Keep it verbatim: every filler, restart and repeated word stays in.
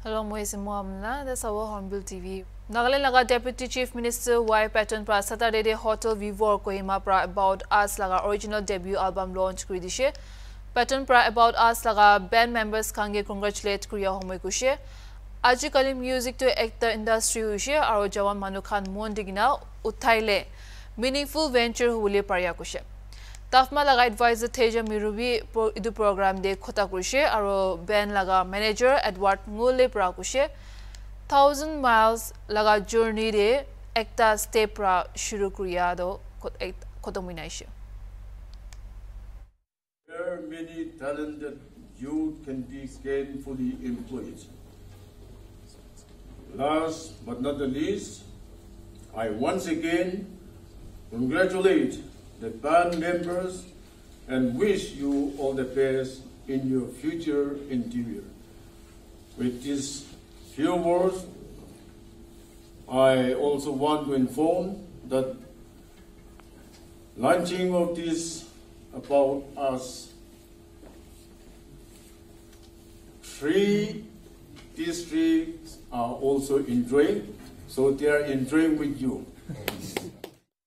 Hello, Moise Mohamna. That's our Hornbill T V. Nagaland laga Deputy Chief Minister Y Patton pra Saturday day Hotel Vivo Kohima pra About Us laga original debut album launch kuri dishe. Patton pra About Us laga band members kange congratulate kuriya homoi kushe. Aji kali music to actor industry ushe aro jawan manu khan mon digina uthaile meaningful venture hule parya kushe. Tafma laga advisor Teja Mirubi idu program de khota kushe aro band laga manager Edward Ngule pra kushe thousand miles laga journey de ekta step pra shuru kuriya do khotominaishe. There are many talented youth can be gainfully employed. Last but not the least, I once again congratulate the band members and wish you all the best in your future endeavor. With these few words, I also want to inform that launching of this About Us, three districts are also enjoying, so they are enjoying with you.